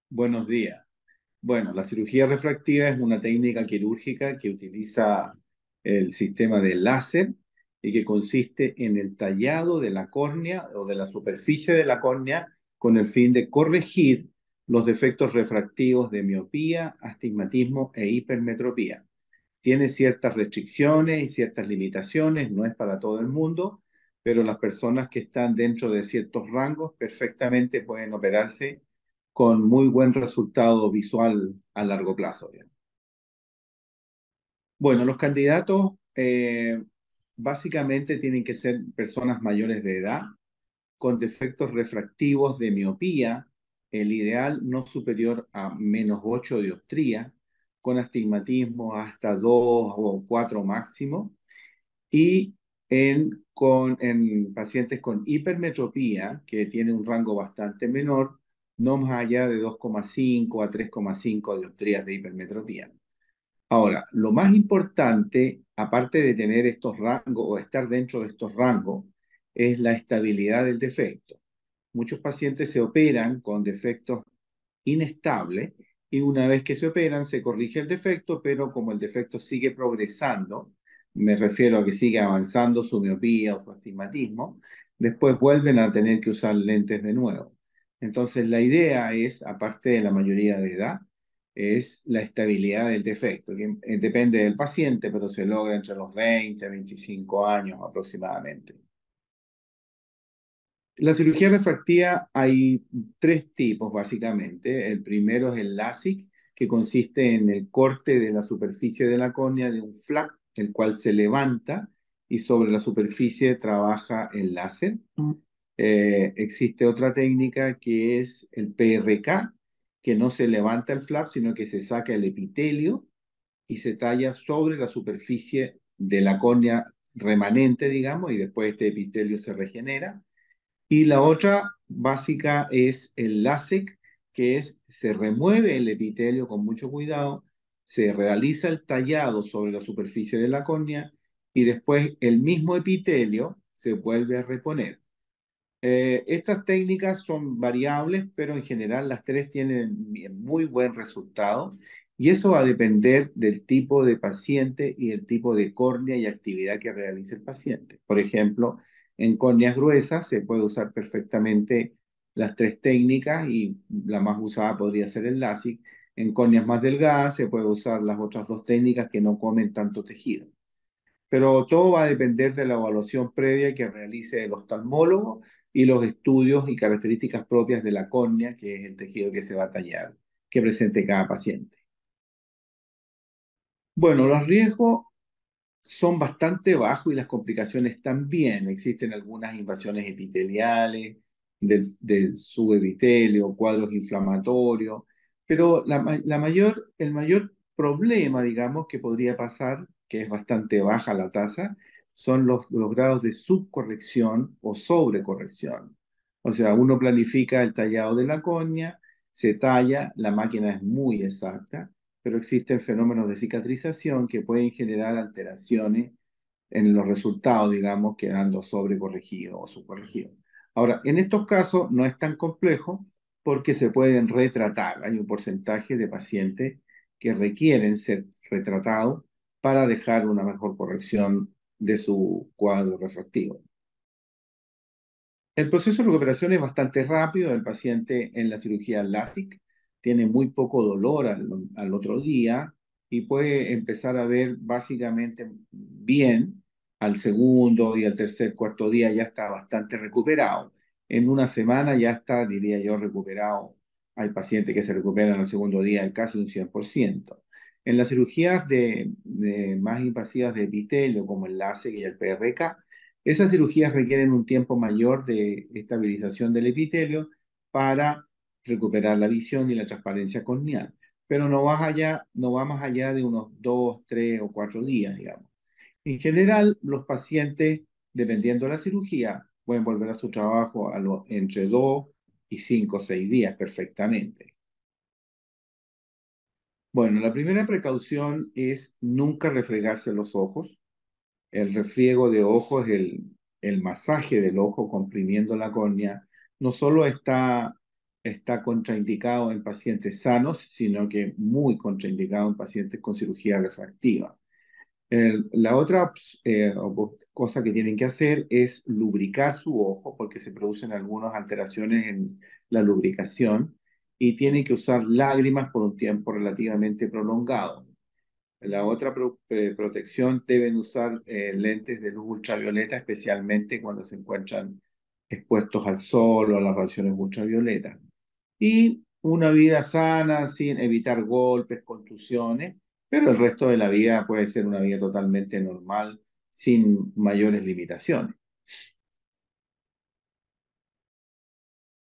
Buenos días. Bueno, la cirugía refractiva es una técnica quirúrgica que utiliza el sistema de láser y que consiste en el tallado de la córnea o de la superficie de la córnea con el fin de corregir los defectos refractivos de miopía, astigmatismo e hipermetropía. Tiene ciertas restricciones y ciertas limitaciones, no es para todo el mundo, pero las personas que están dentro de ciertos rangos perfectamente pueden operarse con muy buen resultado visual a largo plazo, digamos. Bueno, los candidatos básicamente tienen que ser personas mayores de edad, con defectos refractivos de miopía, el ideal no superior a -8 dioptría, con astigmatismo hasta 2 o 4 máximo, y en pacientes con hipermetropía, que tiene un rango bastante menor, no más allá de 2,5 a 3,5 dioptrías de hipermetropía. Ahora, lo más importante, aparte de tener estos rangos o estar dentro de estos rangos, es la estabilidad del defecto. Muchos pacientes se operan con defectos inestables y una vez que se operan se corrige el defecto, pero como el defecto sigue progresando, me refiero a que sigue avanzando su miopía o su astigmatismo, después vuelven a tener que usar lentes de nuevo. Entonces la idea es, aparte de la mayoría de edad, es la estabilidad del defecto, que depende del paciente, pero se logra entre los 20 a 25 años aproximadamente. La cirugía refractiva hay tres tipos básicamente. El primero es el LASIK, que consiste en el corte de la superficie de la córnea de un flap, el cual se levanta y sobre la superficie trabaja el láser. Existe otra técnica que es el PRK, que no se levanta el flap, sino que se saca el epitelio y se talla sobre la superficie de la córnea remanente, digamos, y después este epitelio se regenera. Y la otra básica es el LASIK, que es, se remueve el epitelio con mucho cuidado, se realiza el tallado sobre la superficie de la córnea y después el mismo epitelio se vuelve a reponer. Estas técnicas son variables, pero en general las tres tienen muy buen resultado y eso va a depender del tipo de paciente y el tipo de córnea y actividad que realice el paciente. Por ejemplo, en córneas gruesas se puede usar perfectamente las tres técnicas y la más usada podría ser el LASIK. En córneas más delgadas se puede usar las otras dos técnicas que no comen tanto tejido. Pero todo va a depender de la evaluación previa que realice el oftalmólogo y los estudios y características propias de la córnea, que es el tejido que se va a tallar, que presente cada paciente. Bueno, los riesgos son bastante bajos y las complicaciones también. Existen algunas invasiones epiteliales del subepitelio, cuadros inflamatorios, pero el mayor problema, digamos, que podría pasar, que es bastante baja la tasa, son los grados de subcorrección o sobrecorrección. O sea, uno planifica el tallado de la córnea, se talla, la máquina es muy exacta, pero existen fenómenos de cicatrización que pueden generar alteraciones en los resultados, digamos, quedando sobrecorregido o subcorregido. Ahora, en estos casos no es tan complejo porque se pueden retratar. Hay un porcentaje de pacientes que requieren ser retratados para dejar una mejor corrección de su cuadro refractivo. El proceso de recuperación es bastante rápido. El paciente en la cirugía LASIK tiene muy poco dolor al otro día y puede empezar a ver básicamente bien al segundo y al tercer, cuarto día ya está bastante recuperado. En una semana ya está, diría yo, recuperado. Hay pacientes que se recuperan al segundo día en casi un 100%. En las cirugías de más invasivas de epitelio, como el LASIK y el PRK, esas cirugías requieren un tiempo mayor de estabilización del epitelio para recuperar la visión y la transparencia corneal, pero no va más allá de unos 2, 3 o 4 días, digamos. En general, los pacientes, dependiendo de la cirugía, pueden volver a su trabajo entre 2 y 5 o 6 días perfectamente. Bueno, la primera precaución es nunca refregarse los ojos. El refriego de ojos, el masaje del ojo comprimiendo la córnea, no solo está está contraindicado en pacientes sanos, sino que muy contraindicado en pacientes con cirugía refractiva. La otra cosa que tienen que hacer es lubricar su ojo, porque se producen algunas alteraciones en la lubricación, y tienen que usar lágrimas por un tiempo relativamente prolongado. La otra protección, deben usar lentes de luz ultravioleta, especialmente cuando se encuentran expuestos al sol o a las radiaciones ultravioletas. Y una vida sana, sin evitar golpes, contusiones, pero el resto de la vida puede ser una vida totalmente normal, sin mayores limitaciones.